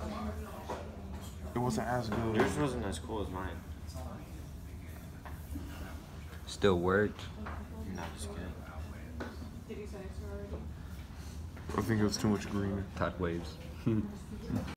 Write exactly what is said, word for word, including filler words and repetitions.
It wasn't as good. Yours wasn't as cool as mine. Still worked. Not as good. I think it was too much green. Tide waves.